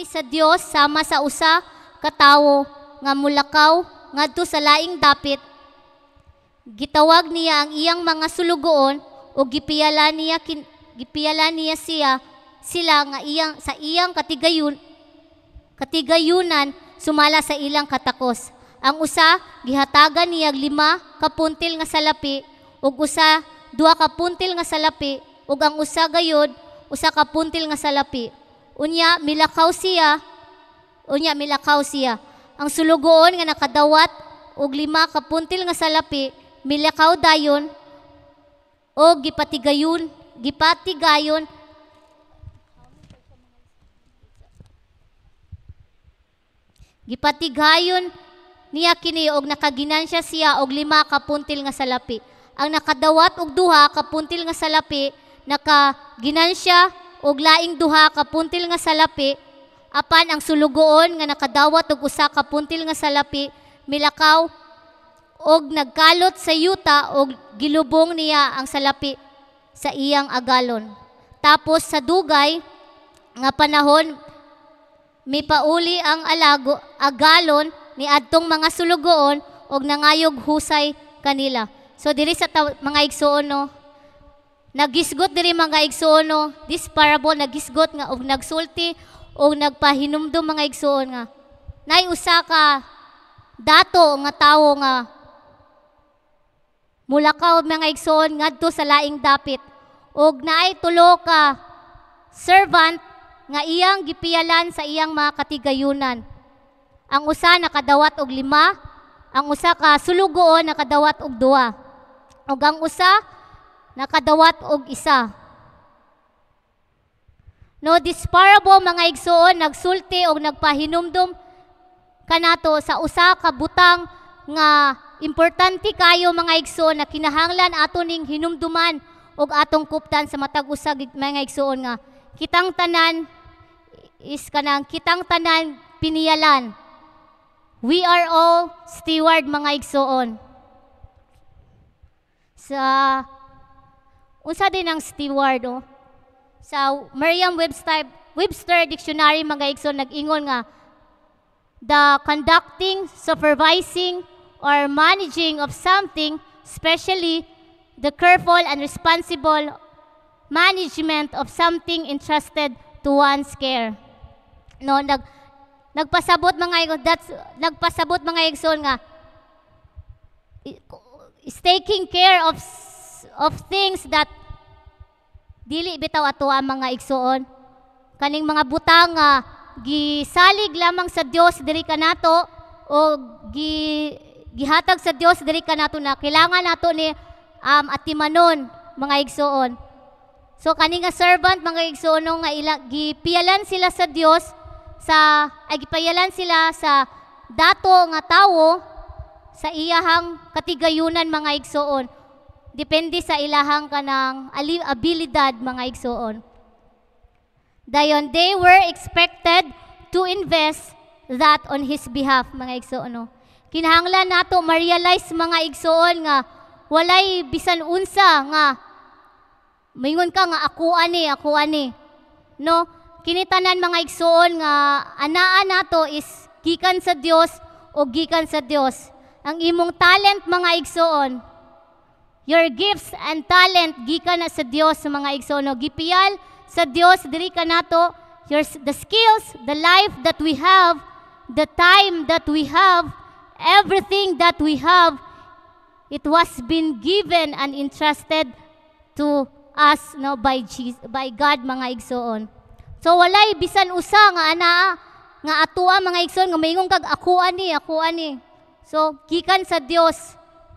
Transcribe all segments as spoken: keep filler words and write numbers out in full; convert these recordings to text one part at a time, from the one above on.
Gipamali sa Dios sama sa usa ka tawo nga mulakaw ngadto sa laing dapit. Gitawag niya ang iyang mga sulugoon o gipiyala niya kin, gipiyala niya siya sila nga iyang sa iyang katigayon katigayunan sumala sa ilang katakos. Ang usa gihatagan niya lima ka puntil nga salapi ug usa duha ka puntil nga salapi ug ang usa gayod usa ka puntil nga salapi. Unya milakaw siya, unya milakaw siya. Ang sulugoon nga nakadawat og lima ka puntil nga salapi, milakaw dayon o gipatigayon, gipatigayon gipatigayon niya kini og nakaginansya siya og lima ka puntil nga salapi. Ang nakadawat og duha ka puntil nga salapi nakaginansya og laing duha ka puntil nga salapi, apan ang sulugoon nga nakadawat og usa ka puntil nga salapi milakaw og nagkalot sa yuta og gilubong niya ang salapi sa iyang agalon. Tapos sa dugay nga panahon mipauli ang alago agalon ni adtong mga sulugoon og nangayog husay kanila. So diri sa mga igsoon no, nagisgot diri mga igsoon no, this parable nagisgot nga og nagsulti og nagpahinumdum mga igsoon nga nay usa ka dato nga tawo nga mulakaw mga igsoon ngadto sa laing dapit og naay tulo ka servant nga iyang gipiyalan sa iyang mga katigayunan. Ang usa nakadawat og lima, ang usa ka sulugoon nakadawat og duha, ug ang usa nakadawat og isa. No, this parable mga igsoon nagsulti og nagpahinumdum kanato sa usa ka butang nga importante kayo mga igsoon na kinahanglan ato ning hinumduman og atong kuptan sa matag usa mga igsoon nga kitang tanan is kanang kitang tanan piniyalan. We are all steward mga igsoon. Sa unsa din ang steward oh? Sa Merriam-Webster Webster Dictionary mga igsoon nag-ingon nga the conducting, supervising, or managing of something, especially the careful and responsible management of something entrusted to one's care. No, nag nagpasabot mga igsoon, that's nagpasabot mga igsoon nga is taking care of of things that dili bitaw ato ang mga igsoon. Kaning mga butang nga gisalig lamang sa Dios diri kanato o gi gihatag sa Dios diri kanato na kailangan nato ni um, atimanon mga igsoon. So kani nga servant mga igsoon nga ila gipiyalan sila sa Dios sa ay gipayalan sila sa dato nga tawo sa iyahang katigayunan mga igsoon. Depende sa ilahang kanang abilidad mga igsoon. Dayon they were expected to invest that on his behalf mga igsoon. No? Kinahanglan nato ma-realize mga igsoon nga walay bisan unsa nga maingon ka nga ako ani, ako ani. No, kinitanan mga igsoon nga anaa nato is gikan sa Dios o gikan sa Dios. Ang imong talent mga igsoon, your gifts and talent gikan na sa Dios mga igsoon. No? Gipiyal sa Dios diri kanato your the skills, the life that we have, the time that we have, everything that we have, it was been given and entrusted to us no by Jesus, by God mga igsoon. So walay bisan usa nga anaa nga atoa mga igsoon nga maingon kag ako ani, ako ani. So gikan sa Dios.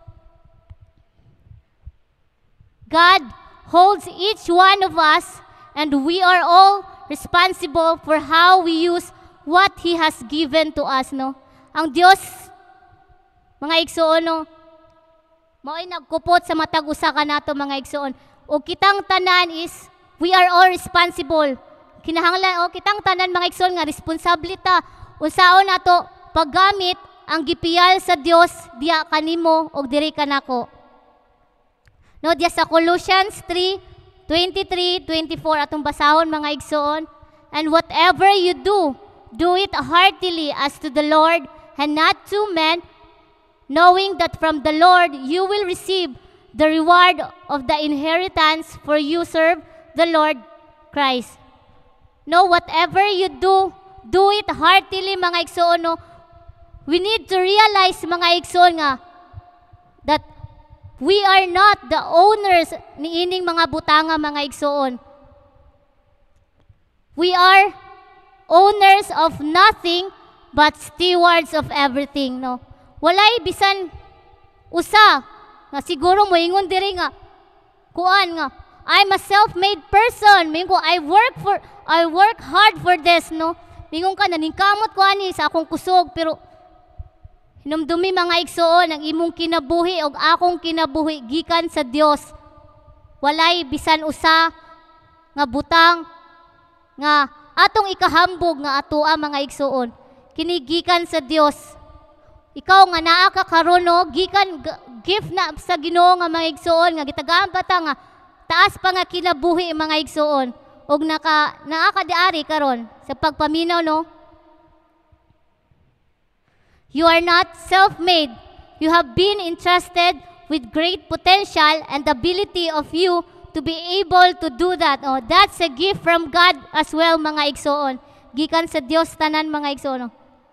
God holds each one of us and we are all responsible for how we use what He has given to us, no? Ang Dios mga igsoon no, mao'y nagkupot sa matag usa kanato mga igsoon. O kitang tanan is we are all responsible. Kinahanglan o kitang tanan mga igsoon nga responsable ta unsaon nato paggamit ang gipiyal sa Dios diya kanimo og diri kanako. No, diya sa Colossians three twenty-three twenty-four atong basahon mga igsoon. And whatever you do, do it heartily as to the Lord and not to men, knowing that from the Lord you will receive the reward of the inheritance, for you serve the Lord Christ. No, whatever you do, do it heartily, mga igsoon. No? We need to realize, mga igsoon, nga, that we are not the owners ni ining mga butanga, mga igsoon. We are owners of nothing but stewards of everything. No? Walay bisan usa nga siguro mo ingon diri nga kuan nga I'm a self-made person. Mingon ko I work for I work hard for this, no. Mingon ka naningkamot ko ani sa akong kusog, pero hinumdumi, mga igsoon, ang imong kinabuhi og akong kinabuhi gikan sa Dios. Walay bisan usa nga butang nga atong ikahambog nga atoa, mga igsoon. Kini gikan sa Dios. Ikaw nga naa ka karon, no, gikan gift na sa Ginoo nga, mga igsoon, nga gitagaan pa ta nga taas pa nga kinabuhi, mga igsoon, og naka naa ka diari karon sa pagpaminaw, no. You are not self-made. You have been entrusted with great potential and ability of you to be able to do that. Oh, that's a gift from God as well, mga igsoon. Gikan sa Dios tanan, mga igsoon.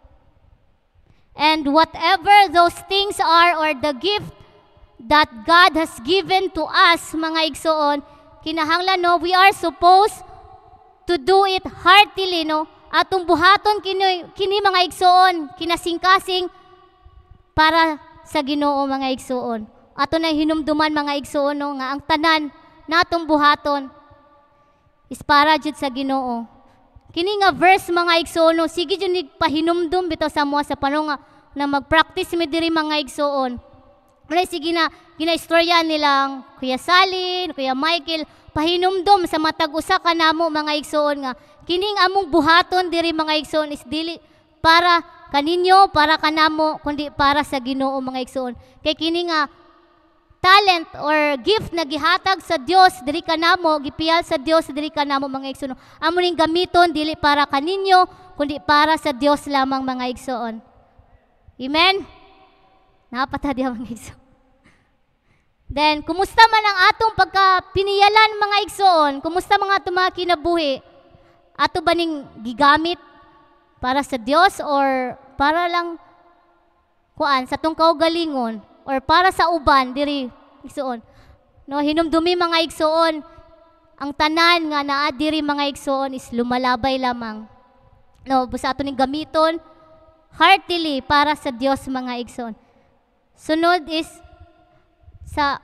And whatever those things are, or the gift that God has given to us, mga igsoon, kinahanglan, no, we are supposed to do it heartily, no. Atong buhaton kini, kini mga igsoon, kinasingkasing para sa Ginoo, mga igsoon. Ato na hinumduman, mga igsoon, no, nga ang tanan natong buhaton is para jud sa Ginoo. Kini nga verse, mga igsoon, no, sige jud ni pahinumdum bitaw sa mga sa panong nga na mag-practice mi diri, mga igsoon. Wala sige na ginaistorya nilang Kuya Salin, Kuya Michael, pahinumdum sa matag usa ka namo, mga igsoon, nga kining among buhaton diri, mga igsoon, is dili para kaninyo, para kanamo, kundi para sa Ginoo, mga igsoon. Kay kini nga talent or gift na gihatag sa Dios diri kanamo, gipiyal sa Dios diri kanamo, mga igsoon. Amo ning gamiton dili para kaninyo, kundi para sa Dios lamang, mga igsoon. Amen. Napatadya, mga igsoon. Then, kumusta man ang atong pagkapiniyalan, mga igsoon? Kumusta mga atong mga kinabuhi? Ato ba ning gigamit para sa Dios, or para lang kuan sa tong kaugalingon, or para sa uban diri, igsoon? No, hinumdumi, mga igsoon, ang tanan nga naa diri, mga igsoon, is lumalabay lamang. No, busa ato ning gamiton heartily para sa Dios, mga igsoon. Sunod is sa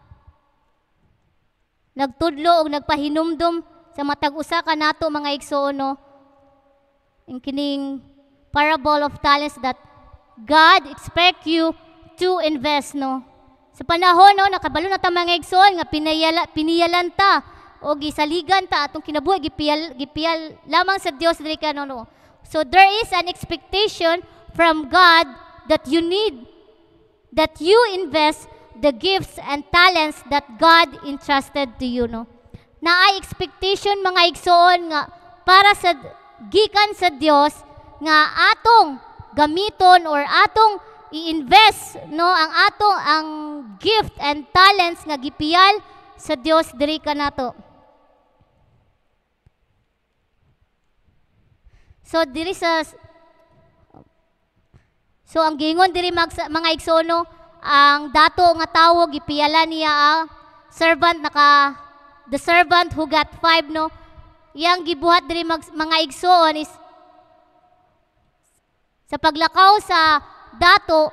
nagtudlo og nagpahinumdum sa matag usa ka nato, mga igsoon, no, in kining parable of talents, that God expect you to invest, no. Sa panahon, no, nakabalo na ta, mga igsoon, nga pinayala, piniyalan ta o gisaligan ta atong kinabuhi, gipiyal gipiyal lamang sa Dios diri ka, no, no. So there is an expectation from God that you need, that you invest the gifts and talents that God entrusted to you, no. Naay expectation, mga igsoon, nga para sa gikan sa Dios nga atong gamiton or atong i-invest, no, ang atong ang gift and talents nga gipiyal sa Dios diri kanato. So diri sa So ang gingon diri, mag, mga igsoon, no, ang dato nga tawo gipiyala niya ang servant, naka the servant who got five, no. Yang gibuhat diri, mag, mga igsoon, is sa paglakaw sa dato,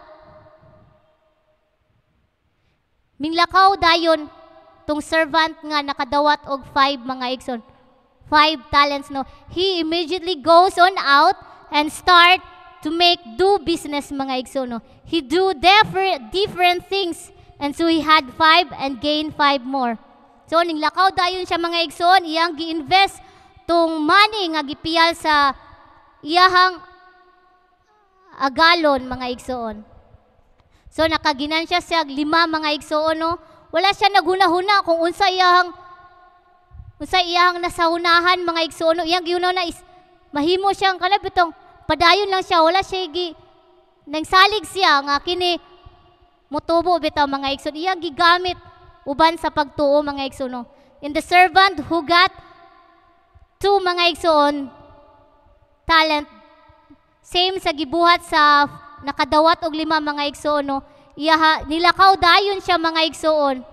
minglakaw dayon tong servant nga nakadawat og five, mga igsoon, five talents, no. He immediately goes on out and start to make do business, mga igsoon, no. He do different different things, and so he had five and gained five more. So ning lakaw dayon siya, mga igsoon, iyang gi-invest tong money nga gipiyal sa iyahang agalon, mga igsoon. So nakaginan siya sa lima, mga igsoon, no. Wala siya naghuna-huna kung unsa iyahang unsa iyahang nasahunahan, mga igsoon, no. Iyang giuna na is mahimo siyang kanabitong padayon lang siya, wala siya gi nagsalig siya nga kini mutubo bitaw mga igsoon, iyang gigamit uban sa pagtuo mga igsoon. No? In the servant who got two mga igsoon talent, same sa gibuhat sa nakadawat og lima mga igsoon, no? Iya nilakaw dayon siya mga igsoon.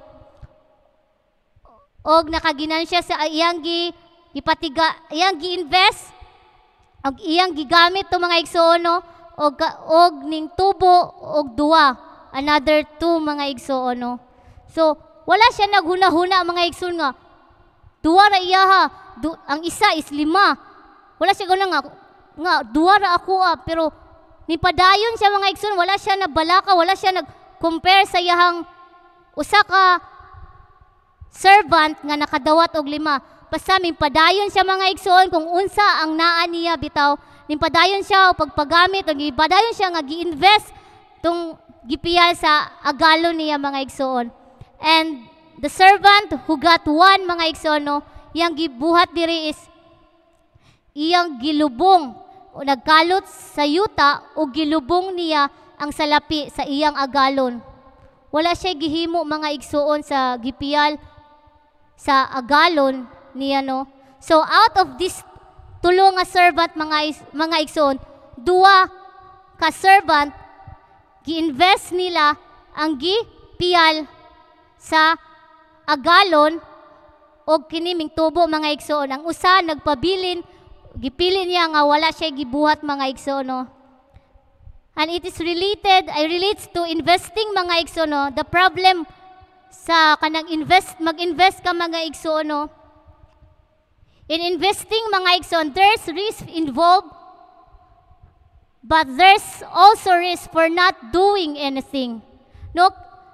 Og nakaginan siya sa iyang gi gipatiga, iyang gi-invest og iyang gigamit to mga igsoon, no? Og og ning tubo og duwa, another two mga igsoon, no? So wala siya naghuna-huna mga igsoon nga duwa ra iya ha, du, ang isa is lima. Wala siya guna nga nga duwa ra ako ah, pero nipadayon siya mga igsoon, wala siya nabalaka, wala siya nag-compare sa iyang usa ka servant nga nakadawat og lima. Basta mimpadayon siya mga igsoon kung unsa ang naa niya bitaw. Mimpadayon siya o pagpagamit o gipadayon siya nga gi-invest tong gipiyal sa agalon niya mga igsoon. And the servant who got one mga igsoon, no, iyang gibuhat diri is iyang gilubong o nagkalot sa yuta o gilubong niya ang salapi sa iyang agalon. Wala siya gihimo mga igsoon sa gipiyal sa agalon niya, no. So out of this tulo nga servant mga is, mga igsoon, duwa ka servant gi-invest nila ang gipiyal sa agalon o kiniming tubo mga igsoon. Ang usa nagpabilin, gipili niya nga wala siya gibuhat mga igsoon, no. And it is related, I relates to investing mga igsoon, no. The problem sa kanang invest, mag-invest ka mga igsoon, no. In investing mga igsoon, there's risk involved, but there's also risk for not doing anything. No?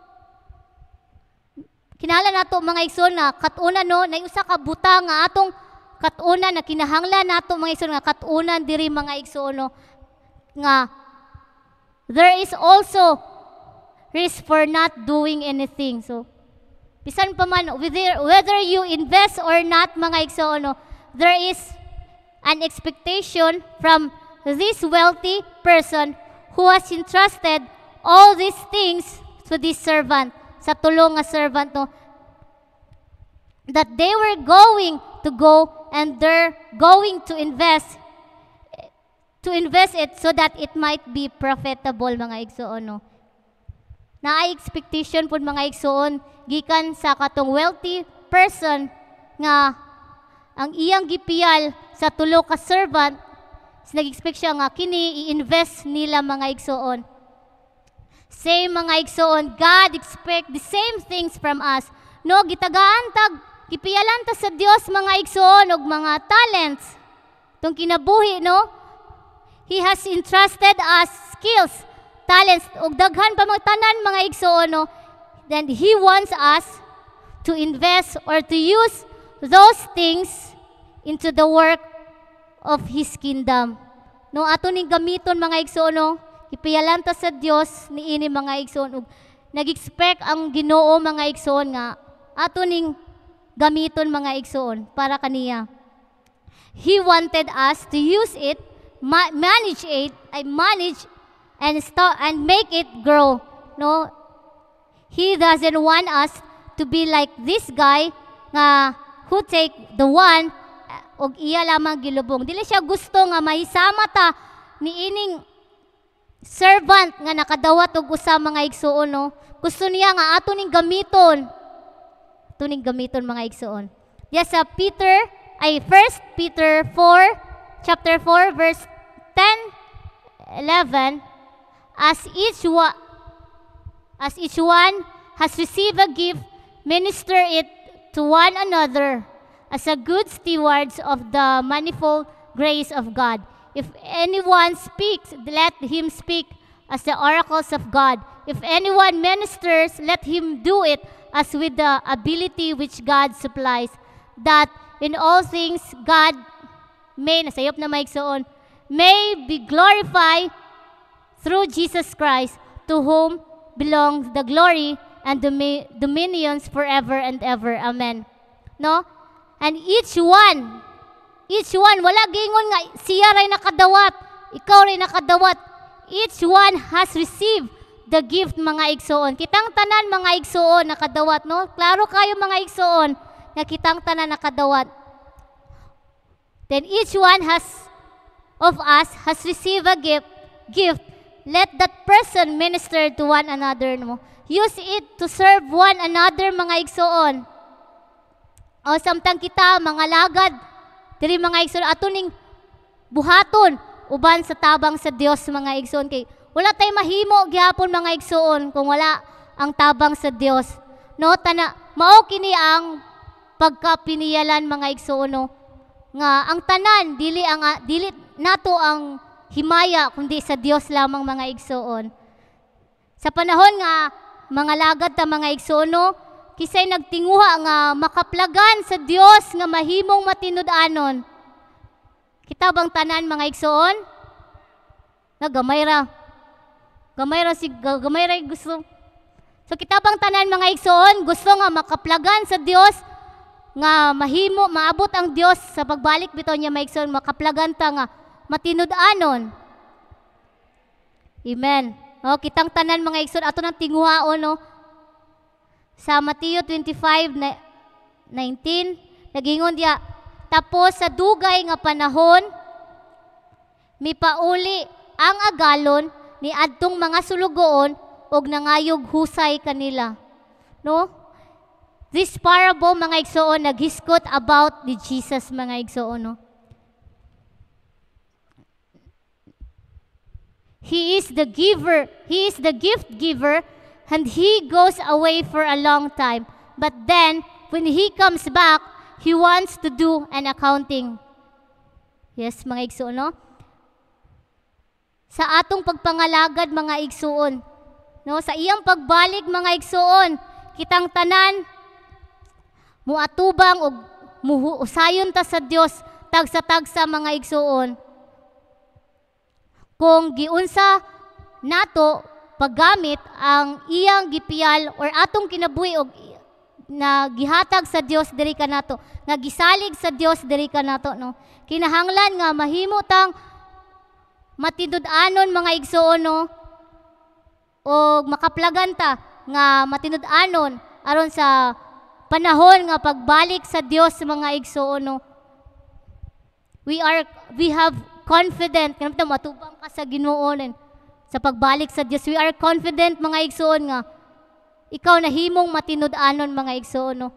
Kinahanglan nato mga igsoon na katuna, no, na usa ka buta nga atong katuna na kinahanglan nato mga igsoon nga katunan diri mga igsoon, no, nga there is also risk for not doing anything. So bisan pa man whether, whether you invest or not mga igsoon, no, there is an expectation from this wealthy person who has entrusted all these things to this servant, sa tulong nga servant, no, that they were going to go and they're going to invest to invest it so that it might be profitable mga igsoon, no. Naay expectation pud mga igsoon gikan sa katong wealthy person nga ang iyang gipiyal sa tulo ka servant, nag-expect siya nga kini i-invest nila mga igsoon. Same mga igsoon, God expect the same things from us. No, gitagaan tag gipiyalan ta sa Dios mga igsoon og mga talents. Tong kinabuhi, no? He has entrusted us skills, talents og daghan pa mga tanan mga igsoon, no? Then He wants us to invest or to use those things into the work of His kingdom. No, ato ning gamiton mga igsoon, no? Ipiyalan ta sa Dios niini mga igsoon ug nag-expect ang Ginoo mga igsoon nga ato ning gamiton mga igsoon para kaniya. He wanted us to use it, ma- manage it, I manage and start and make it grow. No, He doesn't want us to be like this guy nga who take the one og iya lamang gilubong. Dili siya gusto nga mahisama ta niining servant nga nakadawat og usa mga igsoon, no. Gusto niya nga ato ning gamiton. Ato ning gamiton mga igsoon. Diya sa Peter ay First Peter four chapter four verse ten eleven, as each one as each one has received a gift, minister it to one another as a good stewards of the manifold grace of God. If anyone speaks, let him speak as the oracles of God. If anyone ministers, let him do it as with the ability which God supplies, that in all things God may, nasayop na maigsoon, may be glorified through Jesus Christ, to whom belongs the glory and domi- dominions forever and ever. Amen. No? And each one Each one, wala gingon nga siya ray nakadawat, ikaw ray nakadawat. Each one has received the gift, mga igsoon. Kitang tanan, mga igsoon, nakadawat, no? Klaro kayo, mga igsoon, nga kitang tanan nakadawat. Then each one has of us has received a gift. Gift. Let that person minister to one another, no? Use it to serve one another, mga igsoon. O samtang kita, mga lagad, diri mga igsoon, ato ning buhaton, uban sa tabang sa Dios, mga igsoon. Kay wala tay mahimo gihapon, mga igsoon, kung wala ang tabang sa Dios. No, tana, mao kini ang pagkapiniyalan, mga igsoon, no? Nga ang tanan dili ang uh, dili nato ang himaya kundi sa Dios lamang, mga igsoon. Sa panahon nga mga lagad ta, mga igsoon, no, kisay nagtinguha nga makaplagan sa Dios nga mahimong matinud-anon. Kita bang tanan, mga igsoon? Nga gamay ra. Gamay ra si gamay ra gusto. So kita bang tanan, mga igsoon, gusto nga makaplagan sa Dios nga mahimo maabot ang Dios sa pagbalik bitaw niya, mga igsoon, makaplagan ta nga matinud-anon. Amen. O, kitang tanan, mga igsoon, ato nang tinguhaon, no? Sa Mateo twenty-five nineteen, nagingon diya, tapos sa dugay nga panahon, mipauli ang agalon ni adtong mga sulugoon og nangayog husay kanila. No? This parable, mga igsoon, naghiskot about ni Jesus, mga igsoon, no? He is the giver, he is the gift giver, and he goes away for a long time. But then, when he comes back, he wants to do an accounting. Yes, mga igsoon, no? Sa atong pagpangalagad, mga igsoon, no? Sa iyang pagbalik, mga igsoon, kitang tanan, muatubang o muhusayon ta sa Dios, tagsa-tagsa, mga igsoon. Kung giunsa nato paggamit ang iyang gipiyal or atong kinabuhi og na gihatag sa Dios diri kanato, nga gisalig sa Dios diri kanato, no? Kinahanglan nga mahimo tang matinud-anon, mga igsoon, no? Og makaplagan ta nga matinud-anon aron sa panahon nga pagbalik sa Dios, mga igsoon, no? We are we have confident kanang matubang ka sa Ginoo sa pagbalik sa Dios. We are confident, mga igsoon, nga ikaw na himong matinud-anon, mga igsoon, no?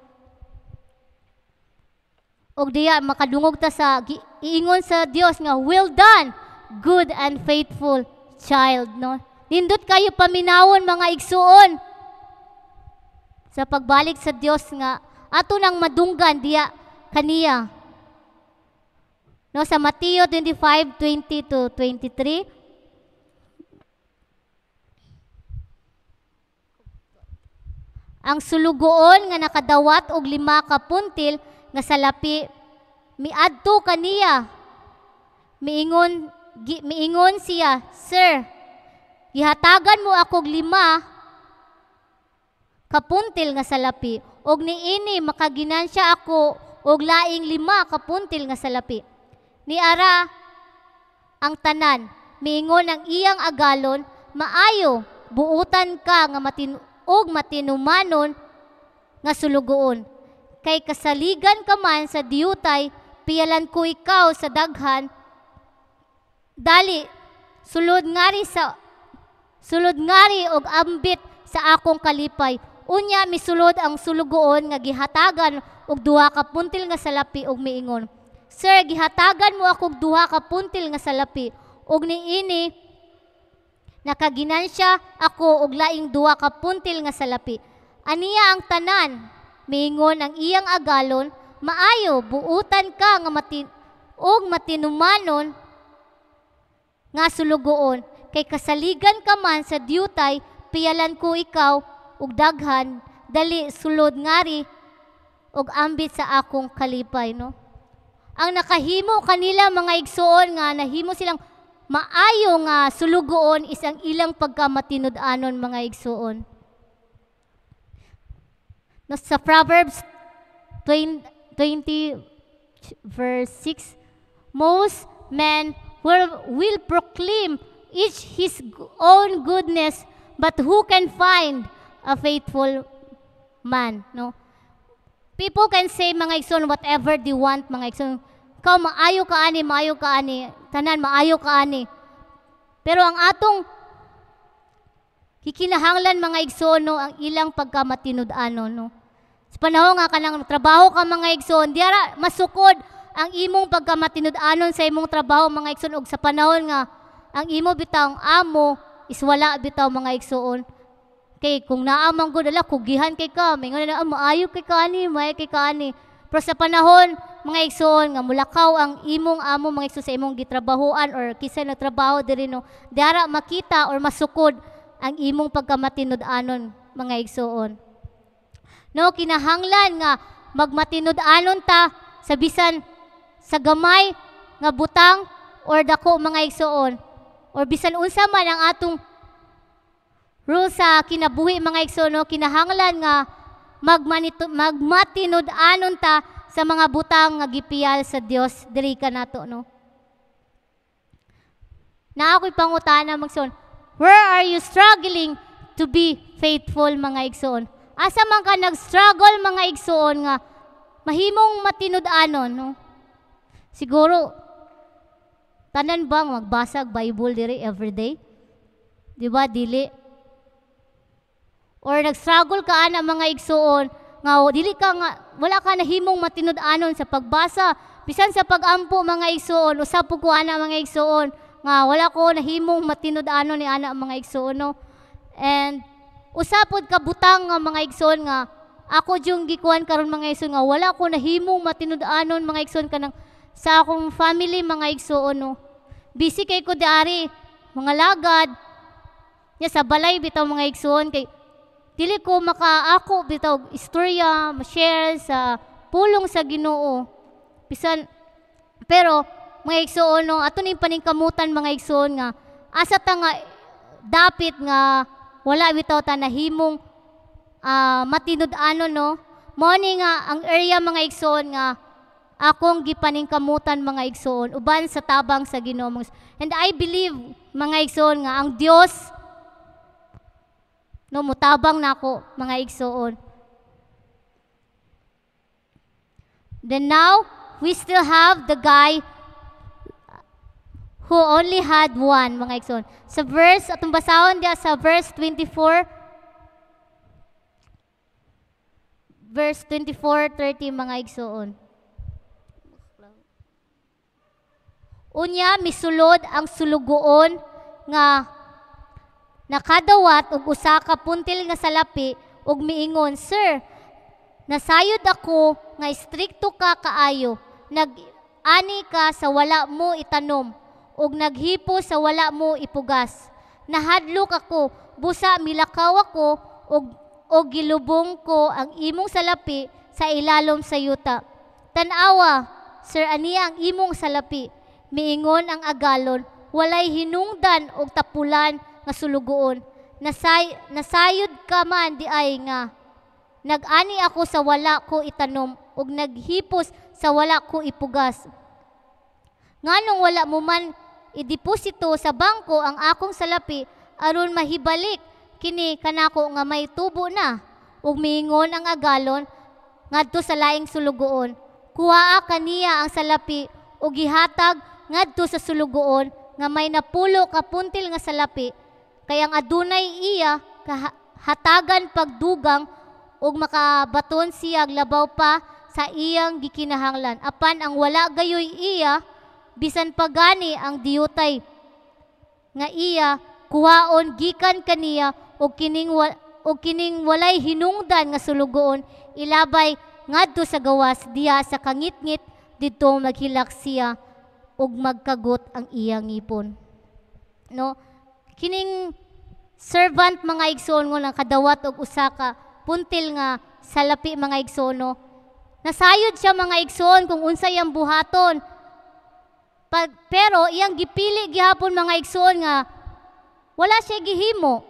Og diya makadungog ta sa iingon sa Dios nga, well done, good and faithful child, no? Nindot kayo paminawon, mga igsoon, sa pagbalik sa Dios nga ato nang madunggan diya kaniya. No, sa Mateo twenty-five twenty to twenty-three, ang sulugoon nga nakadawat og lima ka puntil nga salapi miadto kaniya. Miingon gi, miingon siya, "Sir, gihatagan mo akog lima ka puntil nga salapi, og niini makaginansya ako og laing lima ka puntil nga salapi." Ni ara ang tanan, miingon ang iyang agalon, "Maayo, buutan ka nga matin og matinumanon nga sulugoon. Kay kasaligan ka man sa diyutay, piyalan ko ikaw sa daghan. Dali, sulod ngari sa sulod ngari og ambit sa akong kalipay. Unya misulod ang sulugoon nga gihatagan og duha ka puntil nga salapi og miingon, Sir, gihatagan mo akog duha ka puntil nga salapi, og niini nakaginansya ako og laing duha ka puntil nga salapi. Aniya ang tanan, miingon ang iyang agalon, "Maayo, buutan ka nga matin og matinumanon nga sulugoon. Kay kasaligan ka man sa diyutay, piyalan ko ikaw og daghan, dali sulod ngari og ambit sa akong kalipay." No? Ang nakahimo kanila, mga igsoon, nga nahimo silang maayo nga sulugoon is ang ilang pagkamatinud-anon, mga igsoon. No, sa Proverbs twenty verse six, Most men will, will proclaim each his own goodness, but who can find a faithful man? No? People can say, mga igsoon, whatever they want, mga igsoon. Ikaw, maayo ka ani, maayo ka ani. Tanan, maayo ka ani. Pero ang atong kikinahanglan, mga igsoon, no, ang ilang pagkamatinud-ano, no. Sa panahon nga ka ng trabaho ka, mga igsoon, diara masukod ang imong pagkamatinud-anon sa imong trabaho, mga igsoon, ug sa panahon nga ang imo bitaw amo is wala bitaw, mga igsoon. Kay kung naamang gud ala kugihan kay ka, may nga na maayo kay kani, maayo kay kani. Pero sa panahon, mga igsoon, nga mulakaw ang imong amo, mga igsoon, sa imong gitrabahoan or kisa nagtrabaho diri, no, diara makita or masukod ang imong pagkamatinud-anon, mga igsoon. No, kinahanglan nga magmatinud-anon ta sa bisan sa gamay nga butang or dako, mga igsoon, or bisan unsa man ang atong rule sa kinabuhi, mga igsoon, no, kinahanglan nga magmatinud-anon ta sa mga butang nga gipiyal sa Dios diri kanato, no. Na ako'y pangutana, mga igsoon, where are you struggling to be faithful, mga igsoon? Asa man ka nag-struggle, mga igsoon, nga mahimong matinud-anon, no? Siguro tanan bang magbasag Bible diri everyday? Di ba, dili? Or nag-struggle ka ana, mga igsoon, nga dili ka nga wala ka nahimong matinud-anon sa pagbasa, bisan sa pag-ampo, mga igsoon, usab po ko ana, mga igsoon, nga wala ko nahimong matinud-anon ni ana, mga igsoon, no? And usapod ka butang, nga mga igsoon, nga ako yung gikuan karon, mga igsoon, nga wala ko nahimong matinud-anon, mga igsoon, kanang sa akong family, mga igsoon, no? Busy kay ko diari mga lagad nya sa balay bitaw, mga igsoon, kay dili ko makaako bitaw istorya ma-share sa pulong sa Ginoo bisan. Pero mga igsoon, no, ato ning paningkamutan, mga igsoon, nga asa ta nga dapit nga wala bitaw ta nahimong uh, matinud-anon, no. Mao ni nga ang area, mga igsoon, nga akong gipaningkamutan, mga igsoon, uban sa tabang sa Ginoo. And I believe, mga igsoon, nga ang Dios, no, mutabang nako, mga igsoon. Then now, we still have the guy who only had one, mga igsoon. Sa verse, atong basahon dia sa verse twenty-four, verse twenty-four, thirty, mga igsoon. Unya, misulod ang sulugoon nga nakadawat og usa ka puntil nga salapi ug miingon, Sir, nasayod ako nga istrikto ka kaayo, nag-ani ka sa wala mo itanom, ug naghipo sa wala mo ipugas. Nahadlok ako, busa milakaw ako, ug og gilubong ko ang imong salapi sa ilalom sa yuta. Tanawa, Sir, aniya ang imong salapi. Miingon ang agalon, walay hinungdan og tapulan nga sulugoon. Nasay, nasayod ka man di ay nga. Nag-ani ako sa wala ko itanom, ug naghipos sa wala ko ipugas. Nganong wala mo man ideposito sa bangko ang akong salapi aron mahibalik kini kanako nga may tubo na. Ug miingon ang agalon ngadto sa laing sulugoon, kuhaa kaniya ang salapi ug gihatag ngadto sa sulugoon nga may napulo ka puntil nga salapi, kay ang adunay iya kahatagan pagdugang ug makabaton siya labaw pa sa iyang gikinahanglan. Apan ang wala gayoy iya, bisan pagani ang diyutay nga iya kuhaon gikan kaniya ug kining ug kining walay hinungdan nga sulugoon ilabay ngadto sa gawas diya sa kangitngit didto maghilak siya ug magkagot ang iyang ngipon. No, kining servant, mga igsoon, ngo nang kadawat og usa ka puntil nga salapi, mga igsoon, no, nasayod siya, mga igsoon, kung unsay ang buhaton. Pag, pero iyang gipili gihapon, mga igsoon, nga wala siya gihimo.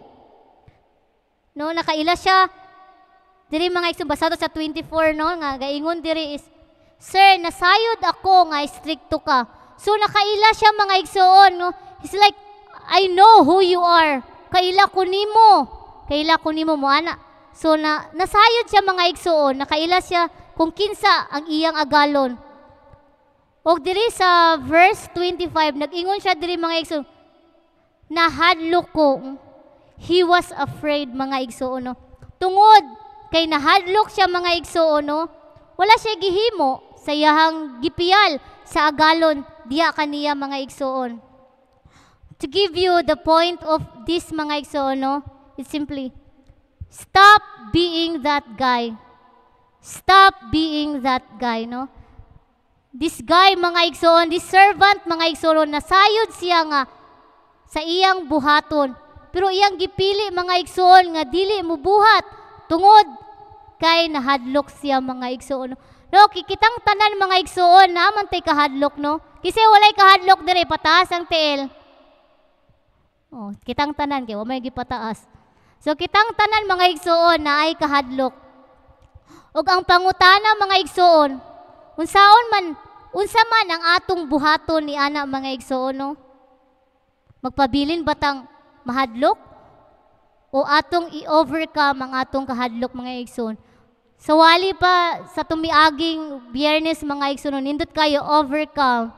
No, nakaila siya diri, mga igsoon, basado sa twenty-four, no, nga gaingon diri is, Sir, nasayod ako nga istrikto ka. So nakaila siya mga igsoon, no? He's like, I know who you are. Kaila ko nimo. Kaila ko nimo mo ana. So na nasayod siya mga igsoon, nakaila siya kung kinsa ang iyang agalon. Og diri sa verse twenty-five, nag-ingon siya diri mga igsoon, nahadlok ko. He was afraid mga igsoon, no? Tungod kay nahadlok siya mga igsoon, no? Wala siya gihimo sa iyahang gipiyal sa agalon diya kaniya mga igsoon. To give you the point of this mga igsoon, no? It's simply, stop being that guy. Stop being that guy, no? This guy, mga igsoon, this servant, mga igsoon, nasayod siya nga sa iyang buhaton. Pero iyang gipili, mga igsoon, nga dili mo buhat. Tungod, kay nahadlok siya, mga igsoon. No, kikitang tanan, mga igsoon, naman tay kahadlok, no? Kasi walay kahadlok dire, pataas ang tiil. Oh, kitang tanan, kay wamay gipataas. So, kitang tanan, mga igsoon, na ay kahadlok. Og ang pangutana, mga igsoon, unsaon man, unsa man ang atong buhaton ni ana mga igsoon, no? Magpabilin batang mahadlok o atong i-overcome ang atong kahadlok mga igsoon. Sa wali pa sa tumiaging Biyernes mga igsoon, nindot kayo overcome.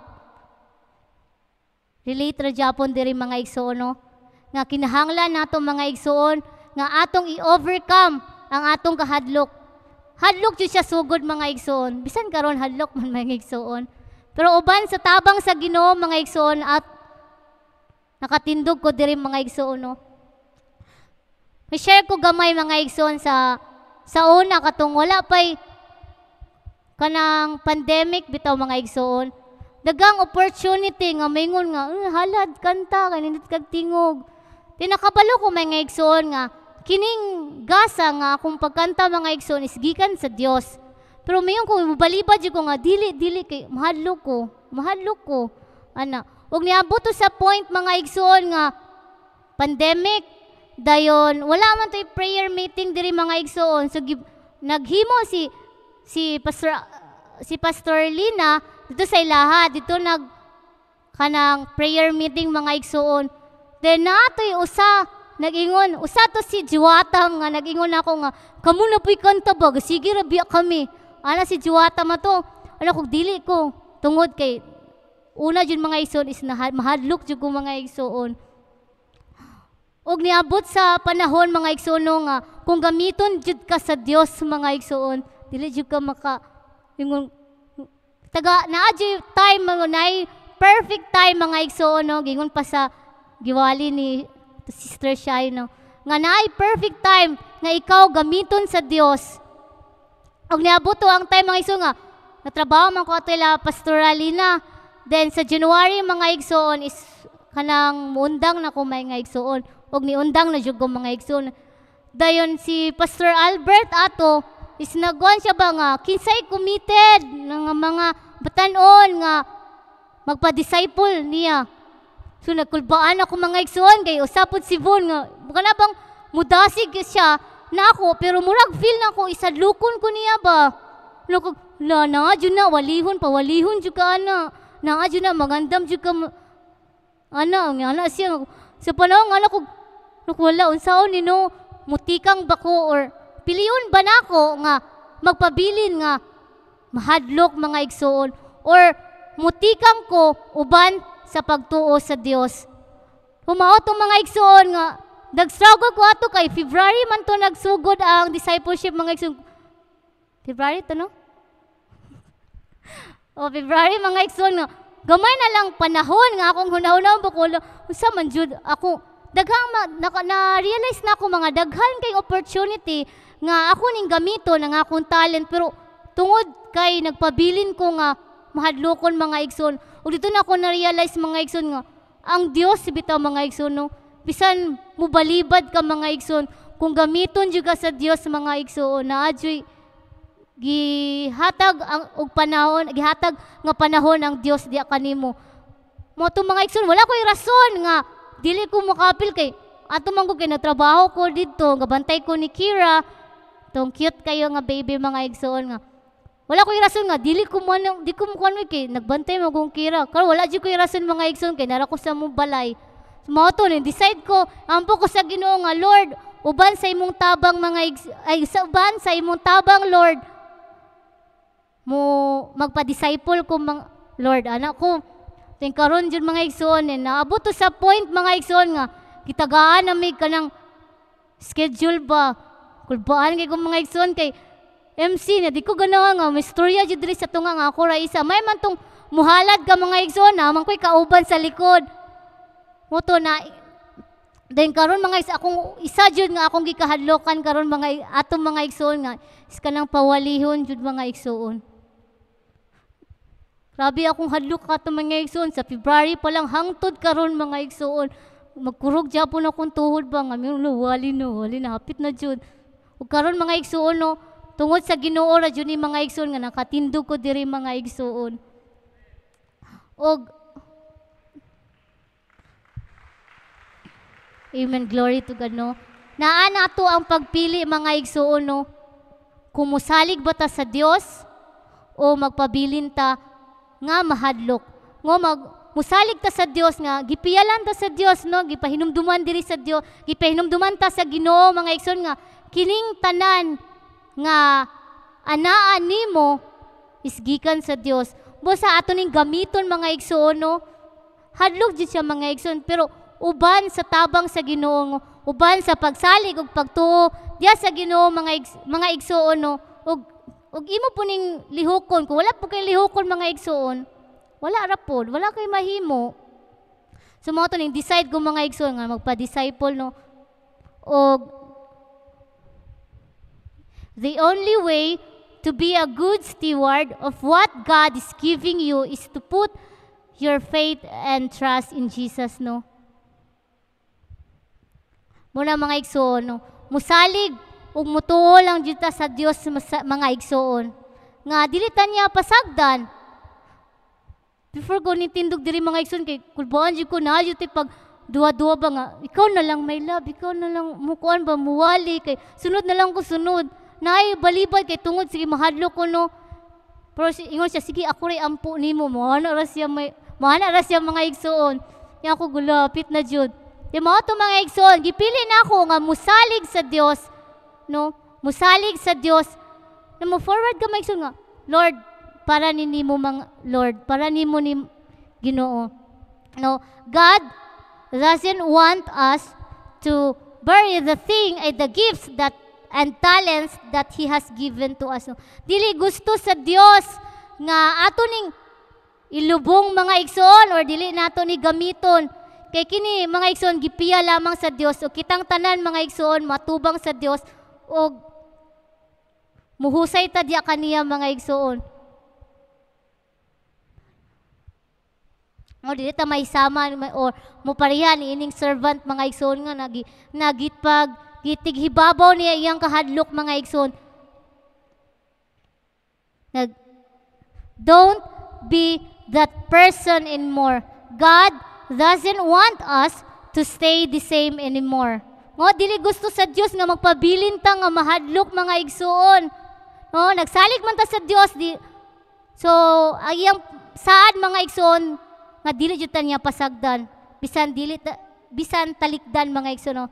Relate ra Japon diri mga igsoon, no? Nga kinahanglan nato mga igsoon nga atong i-overcome ang atong kahadlok. Hadlok jud siya sugod mga igsoon. Bisan karon hadlok man mga igsoon. Pero uban sa tabang sa Ginoo mga igsoon at nakatindog ko diri mga igsoon, no. May share ko gamay mga igsoon sa sa una katong wala pay kanang pandemic bitaw mga igsoon. Dagang opportunity nga maingon nga uh, halad kanta kanindot kag tingog. Tinakabalo ko mga igsoon nga kining gasa nga akong pagkanta mga igsoon is gikan sa Dios. Pero mayon ko mobalibad jud ko nga dili dili kay mahadlok ko, mahadlok ko. Ana, ug niabot to sa point mga igsoon nga pandemic dayon wala man tay prayer meeting diri mga igsoon. So gib, naghimo si si Pastor si Pastor Lina dito sa ilaha, dito nag kanang prayer meeting mga igsoon. Then natoy usa nag-ingon, usa to si Juwata nga nag-ingon ako nga, kamo na po'y kanta ba? Sige rabiya kami. Ana si Juwata ma to. Ano kung dili ko. Tungod kay, una dyan mga igsoon is na, mahadlok dyan ko mga igsoon. Og niabot sa panahon mga igsoon nga, kung gamiton dyan ka sa Dios mga igsoon, dili dyan ka maka, ingon, taga, na-adyo time, mga na perfect time mga igsoon, no? Gingon pa sa giwali ni to Sister Shai, no? Nga naay perfect time nga ikaw gamiton sa Dios. Og niabot to ang time mga igsoon nga natrabaho man ko atila pastoralina. Then sa January mga igsoon is kanang muundang na ko may nga igsoon. Og niundang na jud ko mga igsoon. Dayon si Pastor Albert ato is nagwan siya ba nga kinsay committed nga mga batanon nga magpa-disciple niya. So nagkulbaan ako mga igsoon kay usapod si Von nga kana bang mudasig siya na ako pero murag feel na ko isadlukon ko niya ba. Lako la na jud na walihon pa walihon jud ka ana. Na jud na magandam jud ka ana nga ana siya sa panahon nga ko wala unsaon ni no mutikang bako or piliyon ba nako nga magpabilin nga mahadlok mga igsoon or mutikang ko uban sa pagtuo sa Dios. Humao tong mga igsoon nga nag-struggle ko ato kay February man to nagsugod ang discipleship mga igsoon. February to no? O February mga igsoon nga gamay na lang panahon nga akong hunahuna ba ko unsa man jud ako daghang na, na realize na ako mga daghan kay opportunity nga ako ning gamiton ang akong talent pero tungod kay nagpabilin ko nga mahadlokon mga igsoon. O dito na ako na-realize mga igsoon nga, ang Diyos bitaw mga igsoon, no? Bisan mubalibad ka mga igsoon, kung gamiton juga sa Diyos mga igsoon, na adyo'y gihatag ang og panahon, gihatag nga panahon ang Dios diya kanimo. Mo to mga igsoon, wala ko'y rason nga dili ko makapil kay ato man ko kay nagtrabaho ko dito, gabantay ko ni Kira, tong cute kayo nga baby mga igsoon nga. Wala ko rason nga dili ko man di ko mo kuno kay nagbantay mo kung kira. Karon wala jud ko rason mga igsoon kay nara ko sa mong balay. Mao to ni decide ko ampo ko sa Ginoo nga Lord, uban sa imong tabang mga igs, ay sa uban sa imong tabang Lord. Mo magpa-disciple ko mga Lord anak ko. Ting karon jud mga igsoon eh, naabot to sa point mga igsoon nga kitagaan na may kanang schedule ba. Kulbaan kay ko mga igsoon kay M C na di ko ganawa nga may storya jud diri sa tunga nga ako ra isa. May man tong muhalad ka mga igsoon na man koy kauban sa likod. Moto na then karon mga is akong isa jud nga akong gikahadlokan karon mga atong mga igsoon nga is kanang pawalihon jud mga igsoon. Grabe akong hadlok ka to mga igsoon sa February pa lang hangtod karon mga igsoon. Magkurog gyapon akong tuhod ba nga mi wali no wali na hapit na jud. Ug karon mga igsoon no tungod sa Ginoo ra jud ni mga igsoon nga nakatindog ko diri mga igsoon. Og Amen, glory to God no. Naa nato ang pagpili mga igsoon no. Kung musalig ba ta sa Dios o magpabilin ta nga mahadlok. Ngo mag musalig ta sa Dios nga gipiyalan ta sa Dios no, gipahinumduman diri sa Dios, gipahinumduman ta sa Ginoo mga igsoon nga kining tanan nga anaan nimo is gikan sa Dios. Busa ato ning gamiton mga igsoon no. Hadlok jud siya mga igsoon pero uban sa tabang sa Ginoo, uban sa pagsalig ug pagtuo diya sa Ginoo mga igs, mga igsoon no. Ug ug imo po ning lihokon kung wala po kay lihokon mga igsoon, wala ra pod, wala kay mahimo. So mo to ning decide ko mga igsoon nga magpa-disciple no. Og the only way to be a good steward of what God is giving you is to put your faith and trust in Jesus no. Muna mga igsoon, no? Musalig ug mutuo lang jud ta sa Dios mga igsoon. Nga dili ta niya pasagdan. Before ko nitindog diri mga igsoon kay kulbaan jud ko na jud pag duwa-duwa ba nga ikaw na lang my love, ikaw na lang mukuan ba muwali kay sunod na lang ko sunod. Naay balibad kay tungod sige mahadlok ko no. Pero ingon siya sige ako ray ampo nimo mo ana ra siya may mana ra siya mga igsoon. Ya ako gulapit na jud. Di mo ito mga igsoon, gipili na ako nga musalig sa Dios, no? Musalig sa Dios. Na mo forward ka mga igsoon nga, Lord, para ni mo mga Lord, para ni mo ni Ginoo. No, God doesn't want us to bury the thing, ay the gifts that and talents that He has given to us. No? Dili gusto sa Dios nga ato ning ilubong mga igsoon or dili nato ni gamiton. Kay kini mga igsoon gipiya lamang sa Dios o kitang tanan mga igsoon matubang sa Dios o muhusay ta diya kaniya mga igsoon. O dili ta maisama or muparihan ining servant mga igsoon nga nagi nagitpag gitig hibabaw niya iyang kahadlok mga igsoon. Nag don't be that person anymore. God doesn't want us to stay the same anymore. Ngo dili gusto sa Dios nga magpabilin ta nga mahadlok mga igsoon. No, nagsalig man ta sa Dios di. So, ayang saad mga igsoon nga dili jud ta niya pasagdan. Bisan dili ta, bisan talikdan mga igsoon. No?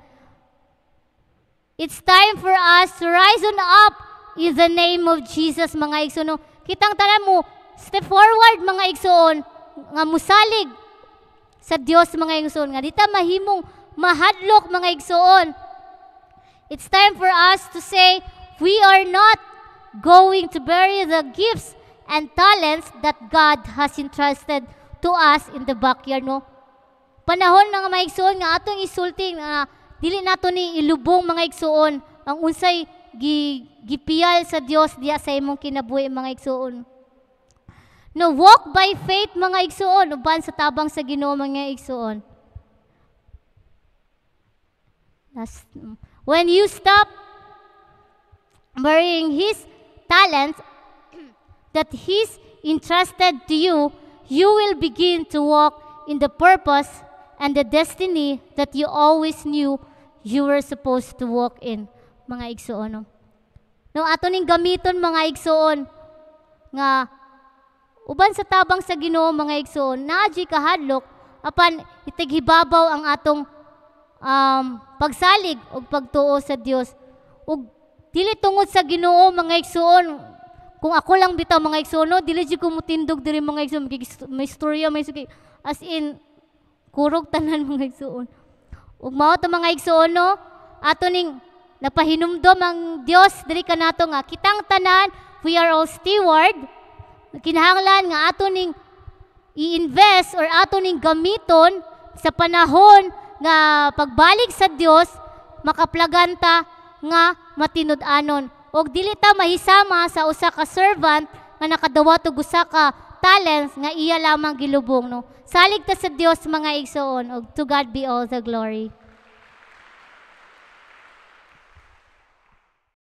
It's time for us to rise on up in the name of Jesus mga igsoon. No? Kitang tanan mo step forward mga igsoon nga musalig sa Dios mga igsoon nga dita mahimong mahadlok mga igsoon. It's time for us to say we are not going to bury the gifts and talents that God has entrusted to us in the backyard no. Panahon na nga mga igsoon nga atong isulti nga dili nato ni ilubong mga igsoon ang unsay gi, gipiyal sa Dios diya sa imong kinabuhi mga igsoon. No, walk by faith mga igsoon, uban sa tabang sa Ginoo mga igsoon. Last, when you stop burying His talents that He's entrusted to you, you will begin to walk in the purpose and the destiny that you always knew you were supposed to walk in mga igsoon. No, no ato ning gamiton mga igsoon nga uban sa tabang sa Ginoo mga igsoon, naadji kahadlok apan itighibabaw ang atong um, pagsalig o pagtuo sa Dios. Ug dili tungod sa Ginoo mga igsoon, kung ako lang bitaw mga igsoon, no, dili jud ko mutindog diri mga igsoon, may istorya, may sugi, as in kurog tanan mga igsoon. Ug mao ta mga igsoon, no, ato ning napahinumdom ang Dios diri kanato nga kitang tanan, we are all steward. Kinahanglan nga ato ning i-invest or ato ning gamiton sa panahon nga pagbalik sa Dios, makaplaganta nga matinud-anon. Og dili ta mahisama sa usa ka servant nga nakadawat og usa ka talents nga iya lamang gilubong, no. Salig ta sa Dios mga igsoon, og to God be all the glory.